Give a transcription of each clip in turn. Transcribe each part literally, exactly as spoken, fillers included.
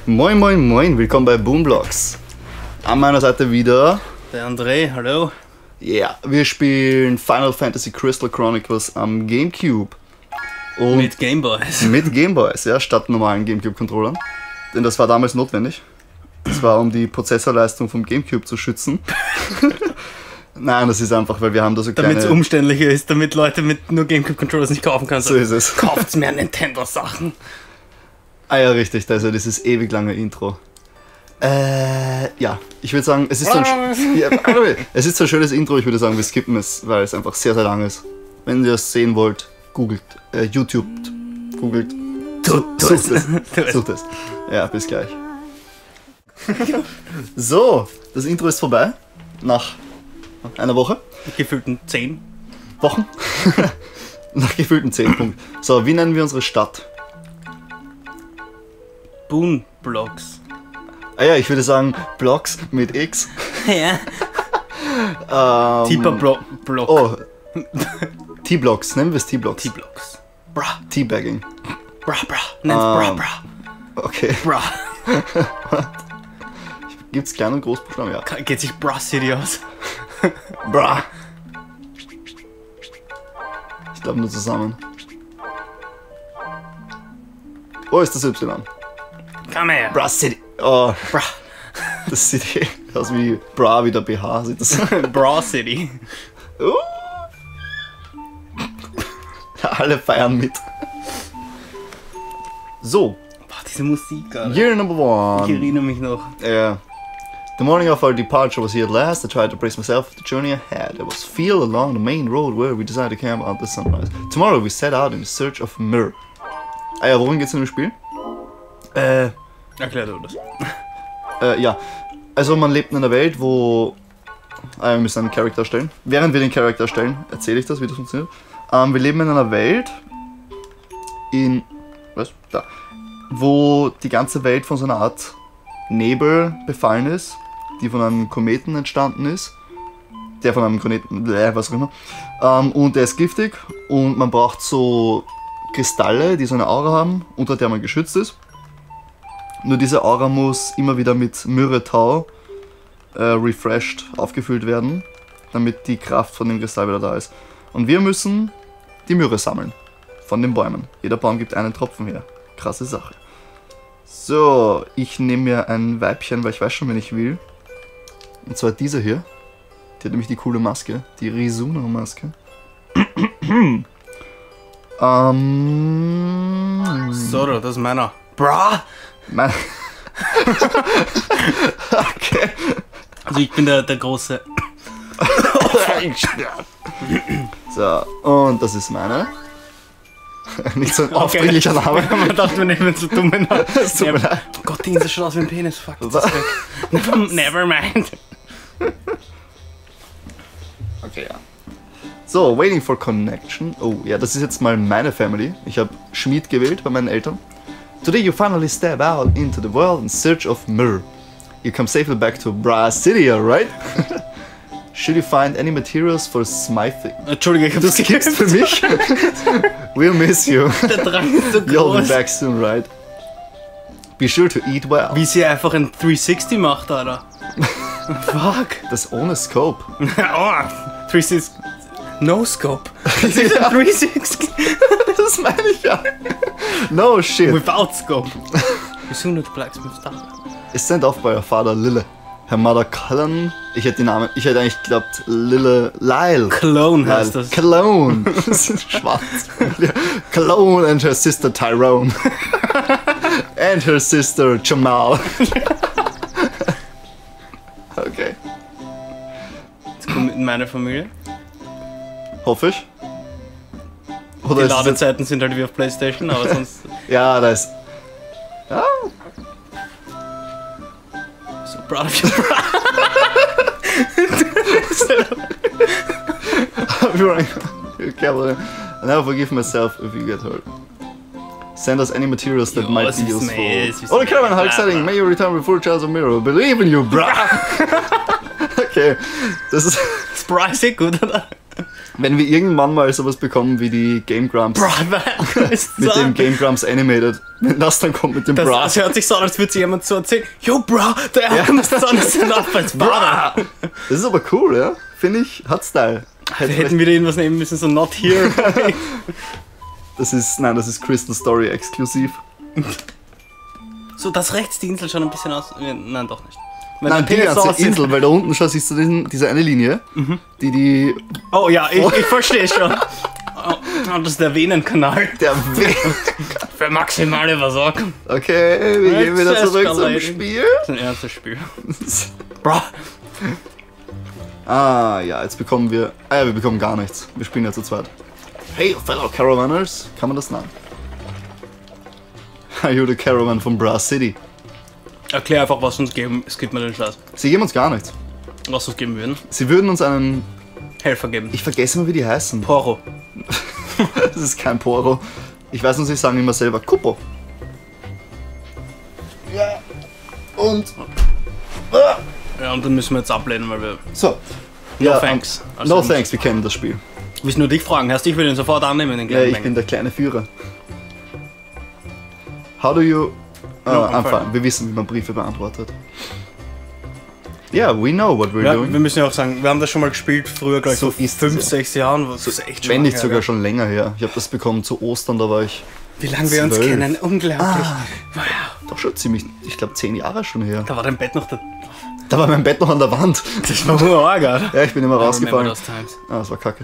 Moin moin moin, willkommen bei Boomblocks. An meiner Seite wieder der André, hallo. Ja, yeah, wir spielen Final Fantasy Crystal Chronicles am Gamecube. Und mit Gameboys. Mit Gameboys, ja, statt normalen Gamecube-Controllern. Denn das war damals notwendig. Das war, um die Prozessorleistung vom Gamecube zu schützen. Nein, das ist einfach, weil wir haben da so kleine... Damit es umständlicher ist, damit Leute mit nur Gamecube-Controllers nicht kaufen können. So ist es. Kauft's mehr Nintendo-Sachen. Ah ja, richtig, da ist ja dieses ewig lange Intro. Äh, ja, ich würde sagen, es ist, so ein, ja, es ist so ein schönes Intro, ich würde sagen, wir skippen es, weil es einfach sehr, sehr lang ist. Wenn ihr es sehen wollt, googelt, äh, YouTube, googelt, tu, tu sucht es, es. Sucht es. Ja, bis gleich. So, das Intro ist vorbei, nach einer Woche. Mit gefühlten zehn Wochen. Nach gefühlten zehn Punkten. So, wie nennen wir unsere Stadt? Boomblocks. Ah ja, ich würde sagen Blocks mit X. Ja. ähm, Tiefer Blo Block. Oh. T-Blocks, nennen wir es T-Blocks. T-Blocks. Bra. Teabagging. Bra, bra. Nenn's um, bra, bra. Okay. Bra. Gibt's Klein- und Großbuchstaben? Ja. Geht sich Bra City aus? Bra. Ich glaube nur zusammen. Oh, ist das Y? Komm her. Bra City. Oh. Bra. Das sieht aus wie Bra wie der B H. Sieht das. Bra City. Uh. Alle feiern mit. So. Boah, diese Musik, Alter. Year number one. Ich erinnere mich noch. Yeah. The morning of our departure was here at last. I tried to brace myself for the journey ahead. There was field along the main road where we decided to camp out the sunrise. Tomorrow we set out in search of Myrrh. Ah ja, worum geht's in dem Spiel? Äh. Erklär du das. Äh, ja. Also man lebt in einer Welt, wo... Ah, wir müssen einen Charakter erstellen. Während wir den Charakter erstellen, erzähle ich das, wie das funktioniert. Ähm, wir leben in einer Welt, in... Was? Da. Wo die ganze Welt von so einer Art Nebel befallen ist, die von einem Kometen entstanden ist. Der von einem Kometen... Bläh, was auch immer. Ähm, und der ist giftig und man braucht so Kristalle, die so eine Aura haben, unter der man geschützt ist. Nur diese Aura muss immer wieder mit Myrrhe-Tau äh, refreshed aufgefüllt werden, damit die Kraft von dem Kristall wieder da ist. Und wir müssen die Myrrhe sammeln von den Bäumen. Jeder Baum gibt einen Tropfen her. Krasse Sache. So, ich nehme mir ein Weibchen, weil ich weiß schon, wen ich will. Und zwar diese hier. Die hat nämlich die coole Maske, die Rizuna-Maske. ähm... Zoro, das ist meiner. Bra! Mein okay. Also ich bin der, der große. So, und das ist meine. Nicht so ein aufdringlicher Name. Man dachte, wir nehmen so dumme Namen. Es tut mir leid. Oh Gott, Ding sieht schon aus wie ein Penis. Fuck, das ist weg. Never, never mind. Okay, ja. So, waiting for connection. Oh, ja, das ist jetzt mal meine Family. Ich habe Schmied gewählt bei meinen Eltern. Today you finally step out into the world in search of Myrrh. You come safely back to Bra City, alright? Should you find any materials for smithing? Entschuldige, ich hab's Du skippst für mich? We'll miss you. Der Drang ist so You'll be groß. back soon, right? Be sure to eat well. Wie sie einfach ein dreihundertsechzig macht, Alter. Fuck. Das ohne Scope. Oh, dreihundertsechzig. No scope. Das ist ein dreihundertsechzig. Das meine ich ja. No shit. Without scope. We soon look blacksmith stuff. Is sent off by her father Lille. Her mother Cullen. Ich hätte den Namen. Ich hätte eigentlich geglaubt Lille. Lyle. Cologne Lyle. heißt das. Cologne. Das ist schwarz. Cologne and her sister Tyrone. And her sister Jamal. Okay. Jetzt kommt in meine Familie. Hoffe ich. Oder Die ist es jetzt, Ladezeiten sind halt wie auf PlayStation, aber sonst. ja, da ist. Ja. So proud of you, bro. I'm running. Careful. I never forgive myself if you get hurt. Send us any materials that Jo, might es be ist useful. mir- es ist Oh, the mir- caravan Hulk bla, setting. bla. May you return with full chance of mirror. Believe in you, bruh. Okay. Das ist. Sprite ist gut, oder? Wenn wir irgendwann mal sowas bekommen wie die Game Grumps. Bro, was ist Mit das? dem Game Grumps Animated. Wenn das dann kommt mit dem Das, Bra. das hört sich so an, als würde sich jemand so erzählen. Yo, Bro, der Alchemist ist anders enough als Bra. Das ist aber cool, ja? Finde ich, hat Style. Wir hätten wieder irgendwas nehmen müssen, so not here. Das ist, nein, das ist Crystal Story exklusiv. So, das rechts die Insel schon ein bisschen aus. Nein, doch nicht. Weil Nein, der die Penis so ganze aussieht- Insel, weil da unten schon siehst du diesen, diese eine Linie, die die... Oh ja, ich, ich verstehe schon. Oh, das ist der Venenkanal. Der We Für maximale Versorgung. Okay, wir gehen wieder It's zurück zum escalating. Spiel. Das ist ein ernstes Spiel. Bro. Ah, ja, jetzt bekommen wir... Ah ja, wir bekommen gar nichts. Wir spielen ja zu zweit. Hey, fellow Caravanners. Kann man das nennen? Are you the Caravan von Bra City? Erklär einfach, was uns geben. Es gibt mir den Scheiß. Sie geben uns gar nichts. Was uns geben würden. Sie würden uns einen... Helfer geben. Ich vergesse mal, wie die heißen. Poro. Das ist kein Poro. Ich weiß nur, sie sagen immer selber Kupo. Ja. Und... Ah. Ja, und dann müssen wir jetzt ablehnen, weil wir. So. No Ja, thanks. um, Also no nicht. thanks, wir kennen das Spiel. Willst nur dich fragen? Heißt, ich will ihn sofort annehmen, den Ja, kleinen ich Mengen. bin der kleine Führer. How do you... Uh, No, I'm I'm fine. fine. Wir wissen, wie man Briefe beantwortet. Yeah, we know what we're Ja, doing. wir müssen ja auch sagen, wir haben das schon mal gespielt, früher gleich So vor ist es, fünf, ja. sechs Jahren. Das ist echt schon Wenn nicht lange sogar her. schon länger her. Ich habe das bekommen zu Ostern, da war ich... Wie lange wir uns zwölf. kennen, unglaublich. Ah. Wow. Doch schon ziemlich... Ich glaube zehn Jahre schon her. Da war dein Bett noch da. Da war mein Bett noch an der Wand. Das war urarg, oder? Ja, ich bin immer rausgefallen. Those times. Ah, das war kacke.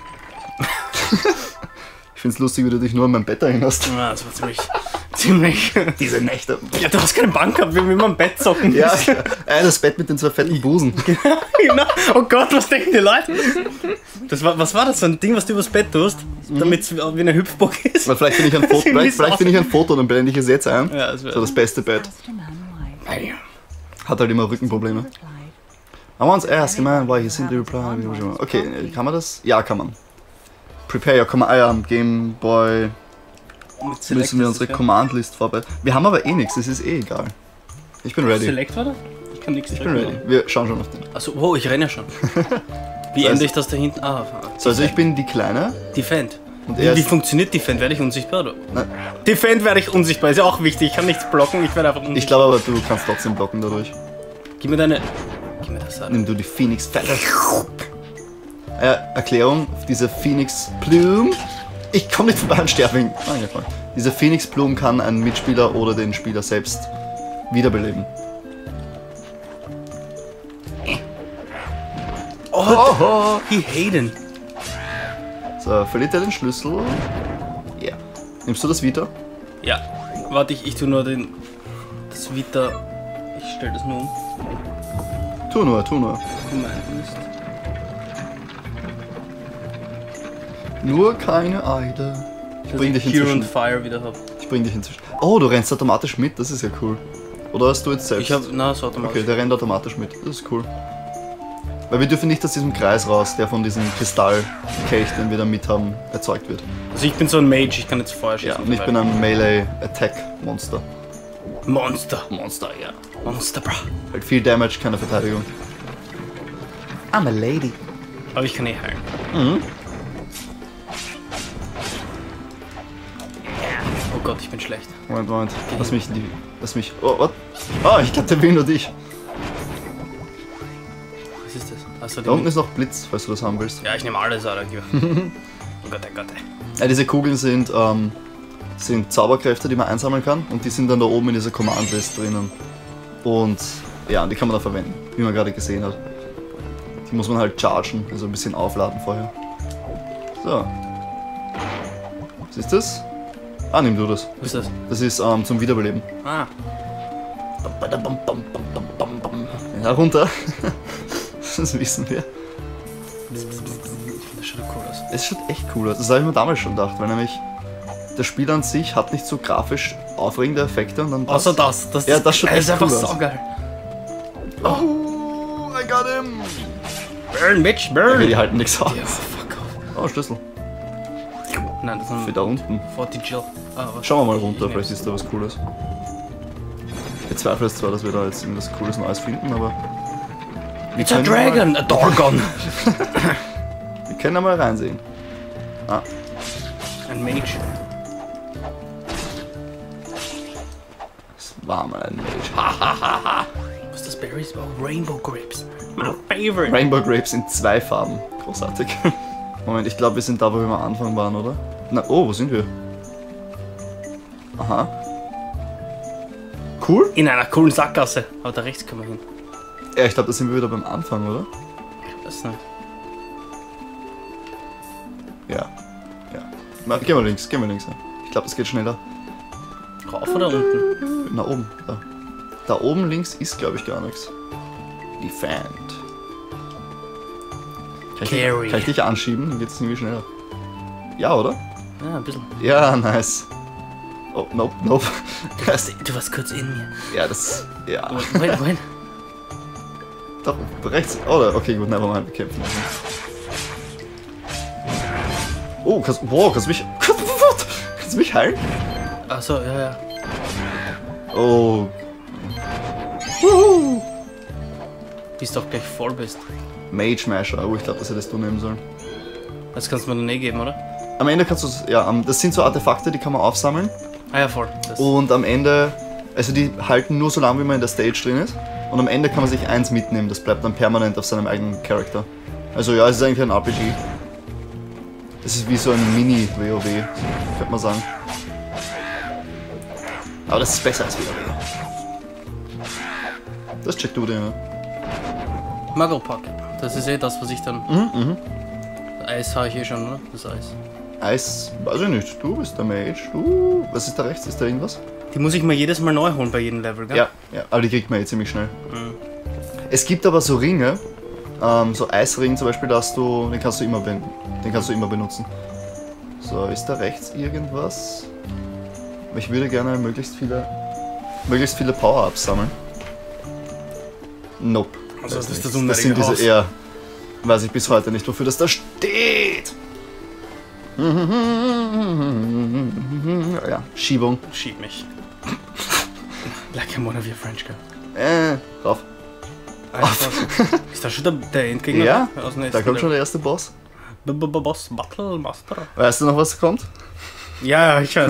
Ich find's lustig, wie du dich nur an mein Bett erinnerst. Ja, das war ziemlich. ziemlich. Diese Nächte. Ja, du hast keine Bank gehabt, wir haben immer am Bett zocken. Ja, müssen. äh, das Bett mit den zwei fetten Busen. Genau. Oh Gott, was denken die Leute? Das war, was war das? So ein Ding, was du übers Bett tust, damit es wie eine Hüpfburg ist? Weil vielleicht bin ich ein Foto, vielleicht, vielleicht bin ich ein Foto, dann blende ich es jetzt ein. Ja, das wäre. So das beste Bett. Hat halt immer Rückenprobleme. I once asked a man why he simply replied. Okay, kann man das? Ja, kann man. Prepare your command. Ah ja, Game Boy müssen wir unsere Command-List vorbereiten. Wir haben aber eh nichts, es ist eh egal. Ich bin ready. Select war das? Ich kann nichts Ich bin ready. Wir schauen schon auf den. Achso, wow, ich renne ja schon. Wie Das heißt- ändere ich das da hinten? Ah, So, also ich bin die Kleine. Defend. Und Wie, er wie ist... funktioniert Defend? Werde ich unsichtbar? Oder? Nein. Defend werde ich unsichtbar, ist ja auch wichtig. Ich kann nichts blocken, ich werde einfach unsichtbar. Ich glaube aber, du kannst trotzdem blocken dadurch. Gib mir deine. Gib mir das an. Nimm du die Phoenix Feather. Äh, Erklärung, diese Phoenix Plume. Ich komme nicht vorbei an Sterling. Nein, ja, klar. Diese Phoenix Plume kann einen Mitspieler oder den Spieler selbst wiederbeleben. Oh, Oho. he Hayden. So, verliert er den Schlüssel? Ja. Yeah. Nimmst du das Vita? Ja. Warte, ich, ich tu nur den. Das Vita. Ich stelle das nur um. Tu nur, tu nur. Command List. Nur keine Eide. Ich bring dich Hero and inzwischen. Fire wieder hab. Ich bring dich inzwischen. Oh, du rennst automatisch mit, das ist ja cool. Oder hast du jetzt selbst? Ich hab. Na, so automatisch. Okay, der rennt automatisch mit. Das ist cool. Weil wir dürfen nicht aus diesem Kreis raus, der von diesem Kristallkelch, den wir da mit haben, erzeugt wird. Also ich bin so ein Mage, ich kann jetzt Feuer schießen. Ja, und ich bin ein Melee-Attack-Monster. Monster. Monster, ja. Monster, bro. Halt viel Damage, keine Verteidigung. I'm a lady. Aber ich kann eh heilen. Mhm. Oh Gott, ich bin schlecht. Moment, Moment. Lass mich in die... Lass mich... Oh, was? Oh, ich glaube, der will nur dich. Was ist das? Achso, Da unten ist noch Blitz, falls du das haben willst. Ja, ich nehme alles, Alter. Gib. Oh Gott, oh Gott. ey. Ja, diese Kugeln sind, ähm, sind Zauberkräfte, die man einsammeln kann. Und die sind dann da oben in dieser Command-List drinnen. Und ja, und die kann man dann verwenden, wie man gerade gesehen hat. Die muss man halt chargen, also ein bisschen aufladen vorher. So. Was ist das? Ah, nimm du das. Was ist das? Das ist ähm, zum Wiederbeleben. Ah. Ja, runter. Das wissen wir. Das schaut cool aus. Es schaut echt cool aus. Das habe ich mir damals schon gedacht, weil nämlich das Spiel an sich hat nicht so grafisch aufregende Effekte und dann Außer das. das Ja, das schaut ist echt einfach cool aus. saugeil. Oh, I got him! Burn, Bitch, Okay, burn! die halten nichts aus. Ja, fuck off. Oh, Schlüssel. Nein, das Für sind da unten. vierzig Jill. Ah, was? Schauen wir mal runter, vielleicht ist da was Cooles. Ich bezweifle es zwar, dass wir da jetzt irgendwas Cooles Neues finden, aber... wir It's a können mal- dragon! A Dorgon! Wir können da mal reinsehen. Ah. Ein Mage. Das war mal ein Mage. Hahaha. Was ist das Berries? Oh, Rainbow Grapes. My favorite. Rainbow Grapes in zwei Farben. Großartig. Moment, ich glaube, wir sind da, wo wir am Anfang waren, oder? Na, oh, wo sind wir? Aha. Cool. In einer coolen Sackgasse. Aber da rechts können wir hin. Ja, ich glaube, da sind wir wieder beim Anfang, oder? Das nicht. Ja. Ja. Na, gehen wir links, gehen wir links. Ich glaube, es geht schneller. Rauf oder unten? Na, oben. Da, da oben links ist, glaube ich, gar nichts. Defend. Kann ich, Carry. kann ich dich anschieben? Dann geht es irgendwie schneller. Ja, oder? Ja, ein bisschen. Ja, nice. Oh, nope, nope. Du warst, du warst kurz in mir. Ja, das. Ja. Wait, wait. Doch, rechts. Oh, okay, gut, never mind, bekämpfen. Oh, kannst, wow, kannst du mich. Kannst du mich heilen? Achso, ja, ja. Oh. Wuhu. Bis du auch gleich voll bist. Mage Smasher. Oh, ich glaube, das hättest du nehmen sollen. Das kannst du mir dann eh geben, oder? Am Ende kannst du. Ja, das sind so Artefakte, die kann man aufsammeln. Ah ja, voll. Das Und am Ende. Also, die halten nur so lange, wie man in der Stage drin ist. Und am Ende kann man sich eins mitnehmen. Das bleibt dann permanent auf seinem eigenen Charakter. Also, ja, es ist eigentlich ein R P G. Es ist wie so ein Mini-W O W, könnte man sagen. Aber das ist besser als W O W. Das checkt du dir, ne? Mugglepack. Das ist eh das, was ich dann. Mhm, mhm. Eis habe ich eh schon, oder? Das Eis. Eis, weiß ich nicht. Du bist der Mage. Du, was ist da rechts? Ist da irgendwas? Die muss ich mir jedes Mal neu holen bei jedem Level, gell? Ja, ja, aber die kriegt man eh ziemlich schnell. Mhm. Es gibt aber so Ringe, ähm, so Eisring zum Beispiel, dass du, den kannst du immer ben- den kannst du immer benutzen. So, ist da rechts irgendwas? Ich würde gerne möglichst viele, möglichst viele Power-Ups sammeln. Nope. Also das Weiß ist das nicht. Das sind unnötige diese eher, weiß ich bis heute nicht, wofür das da steht. Ja, Schiebung. Schieb mich. Like I'm one of your French girl. Äh, rauf. Alter, ist das schon der, der Endgegner? Ja, Aus dem da nächsten kommt schon Level? der erste Boss. B -b -b Boss Battle Master. Weißt du noch, was kommt? Ja, ja, ich weiß.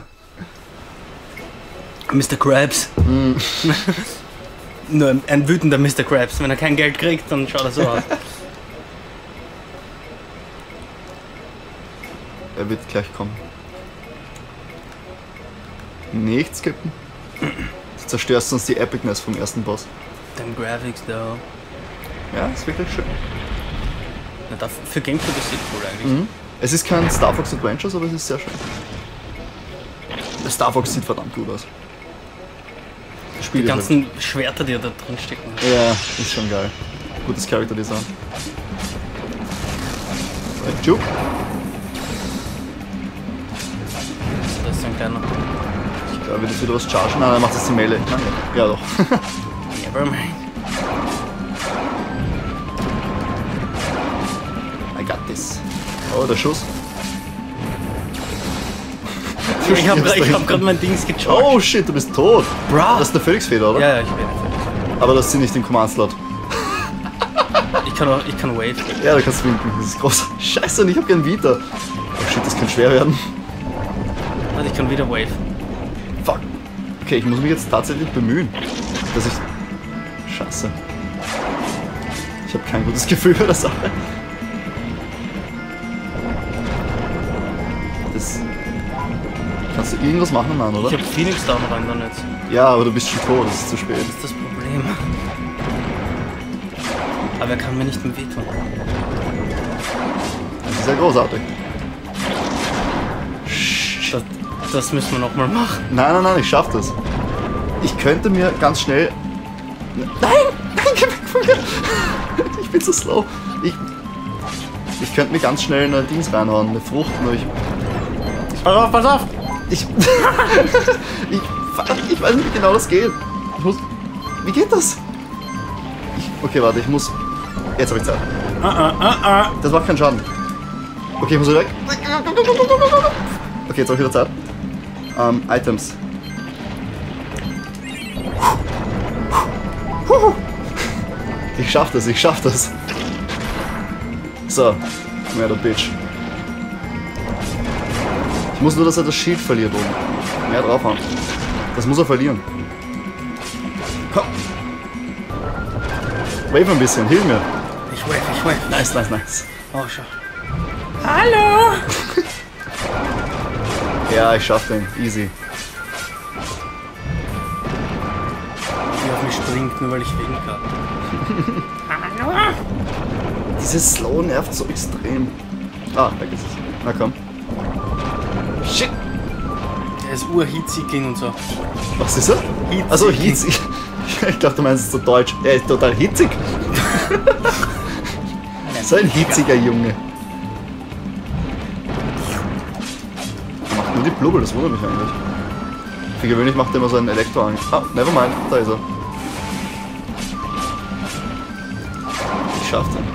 Mister Krabs. Mm. Nur ein, ein wütender Mister Krabs. Wenn er kein Geld kriegt, dann schaut er so aus. Er wird gleich kommen. Nicht skippen. Du zerstörst sonst die Epicness vom ersten Boss. Den Graphics da. Ja, ist wirklich schön. Na, dafür, für Gameplay ist das cool eigentlich. Mhm. Es ist kein Star Fox Adventures, aber es ist sehr schön. Star Fox sieht verdammt gut aus. Das Spiel Die ist ganzen Schwerter, die da drin stecken. halt- Ja, ist schon geil. Gutes Character Design. So, Juke. Das ist ein kleiner. Da wird jetzt wieder was chargen. Nein, er macht das die Melee. Nein, ja doch. Nevermind. I got this. Oh, der Schuss. Ich hab, grad- ich hab gerade mein Dings gecharged. Oh shit, du bist tot. Bra. Das ist der Phoenix-Feder, oder? Ja, ja, ich bin fertig. Aber das sind nicht im Command-Slot. Ich kann auch, ich kann Wave. Ja, da kannst du winken. Das ist groß. Scheiße, und ich hab kein Vita. Oh shit, das kann schwer werden. Warte, ich kann wieder Wave. Fuck. Okay, ich muss mich jetzt tatsächlich bemühen, dass ich... Scheiße. Ich habe kein gutes Gefühl bei der Sache. Das... Kannst du irgendwas machen, Mann, oder? Ich hab Phoenix Down rein dann jetzt. Ja, aber du bist schon tot, das ist zu spät. Das ist das Problem. Aber er kann mir nicht mehr wehtun. Das ist ja großartig. Das, das müssen wir nochmal machen. Nein, nein, nein, ich schaff das. Ich könnte mir ganz schnell... Nein! Nein, geh weg von mir! Ich bin so slow. Ich... Ich könnte mir ganz schnell eine Dings reinhauen, eine Frucht, nur ich... Pass auf, pass auf! Ich... ich... Ich weiß nicht, wie genau das geht. Ich muss... Wie geht das? Ich, okay, warte, ich muss... Jetzt habe ich Zeit. Ah, ah, ah, ah. Das macht keinen Schaden. Okay, ich muss wieder weg. Okay, jetzt habe ich wieder Zeit. Ähm, Items. Ich schaff das, ich schaff das. So. mehr, der Bitch. Ich muss nur, dass er das Shield verliert oben. Mehr draufhauen. Das muss er verlieren. Komm. Wave ein bisschen, hilf mir. Ich wave, ich wave. Nice, nice, nice. Oh, schau. Hallo! Ja, ich schaff den. Easy. Die auf mich springt, nur weil ich wegen kann. Hallo! Dieses Slow nervt so extrem. Ah, weg ist es. Na komm. Shit! Der ist urheat-seeking und so. Was ist er? Heat Also hitzig. Ich dachte, du meinst es so deutsch. Er ist total hitzig. So ein hitziger Junge. Er macht nur die Blubbel, das wundert mich eigentlich. Für gewöhnlich macht er immer so einen Elektroangriff. Ah, nevermind, da ist er. Ich schaff den.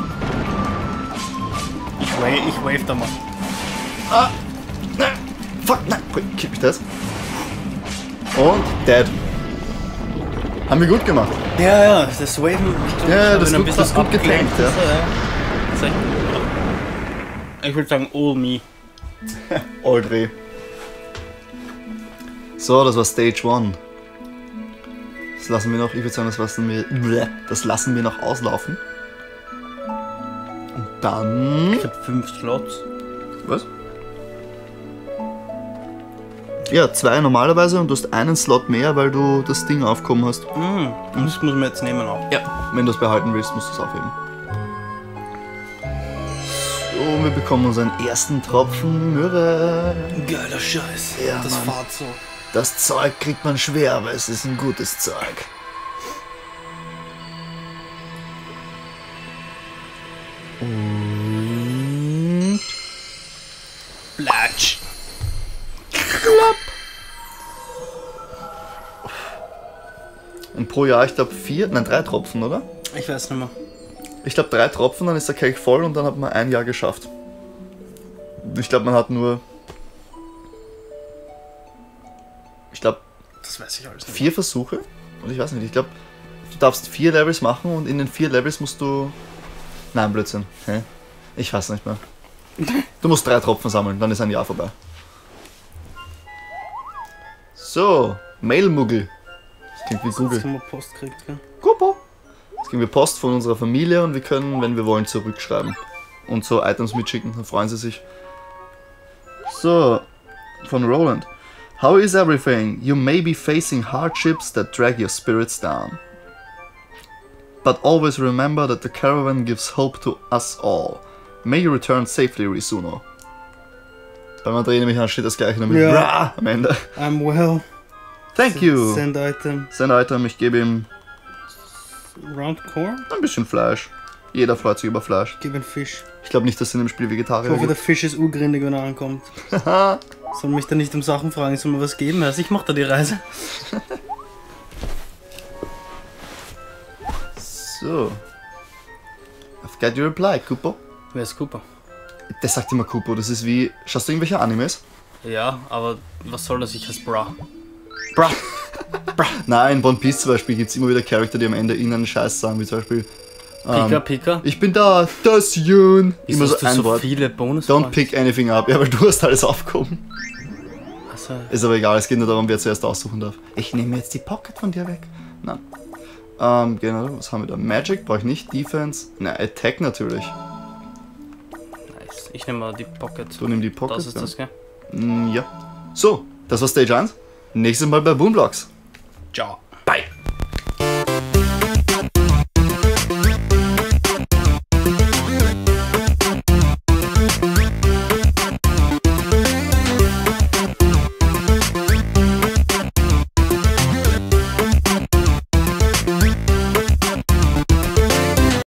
Ich wave, ich wave da mal. Ah! Nein! Fuck, nein! Kipp ich das? Und dead. Haben wir gut gemacht. Ja, ja, das Waven. Ich Ja, ich das bin ist gut- das ist gut abgelenkt, getankt, ja. das, äh, das ist echt- Ich würde sagen, all me. Oldre. So, das war Stage one. Das lassen wir noch, ich würde sagen, das lassen wir, das lassen wir noch auslaufen. Und dann... Ich hab fünf Slots. Was? Ja, zwei normalerweise und du hast einen Slot mehr, weil du das Ding aufgehoben hast. Mm, und das muss man jetzt nehmen auch. Ja. Wenn du es behalten willst, musst du es aufheben. So, wir bekommen unseren ersten Tropfen Myrrhe. Geiler Scheiß. Ja, das Mann. fahrt so. Das Zeug kriegt man schwer, aber es ist ein gutes Zeug. Und... Platsch. Klapp. Und pro Jahr, ich glaube, vier, nein, drei Tropfen, oder? Ich weiß nicht mehr. Ich glaube, drei Tropfen, dann ist der Kelch voll und dann hat man ein Jahr geschafft. Ich glaube, man hat nur... Ich glaube, Das weiß ich alles nicht. vier Versuche. Und ich weiß nicht, ich glaube, du darfst vier Levels machen und in den vier Levels musst du... Nein, Blödsinn. Hä? Ich weiß nicht mehr. Du musst drei Tropfen sammeln, dann ist ein Jahr vorbei. So, Mailmuggel. Das klingt wie Jetzt Google. haben wir Post gekriegt, gell? Kupo. Jetzt kriegen wir Post von unserer Familie und wir können, wenn wir wollen, zurückschreiben. Und so Items mitschicken, dann freuen sie sich. So, von Roland. How is everything? You may be facing hardships that drag your spirits down. But always remember that the caravan gives hope to us all. May you return safely, Risuno. Beim André nämlich an steht das gleiche nur mit Ja. Bra am Ende. I'm well. Thank you. Send item. Sein Item, ich gebe ihm Round corn? ein bisschen Fleisch. Jeder freut sich über Fleisch. Gib ein Fisch. Ich glaube nicht, dass es in dem Spiel Ich Vegetarier hoffe, der gibt. Fisch ist urgründig, wenn er ankommt. Soll mich da nicht um Sachen fragen, soll mir was geben? Also ich mach da die Reise. So. I've got your reply, Kupo. Wer ist Cooper? Das sagt immer Kupo, das ist wie... Schaust du irgendwelche Animes? Ja, aber was soll das? Ich heiße Bra. Bra. Bra. Nein, in One Piece zum Beispiel gibt es immer wieder Charakter, die am Ende irgendeinen Scheiß sagen, wie zum Beispiel... Pika, ähm, Pika. Ich bin da, das Jun. Wieso Immer so hast du ein so Wort. viele Bonus. Don't pick anything up. Ja, weil du hast alles aufgehoben. Also, Ist aber egal, es geht nur darum, wer zuerst aussuchen darf. Ich nehme jetzt die Pocket von dir weg. Nein. Ähm, genau, was haben wir da? Magic brauche ich nicht, Defense. Na, Attack natürlich. nice. Ich nehme mal die Pocket. Du nimm die Pocket. Das ist ja. das, gell? Mm, ja. So, das war Stage eins. Nächstes Mal bei Boomblocks. Ciao.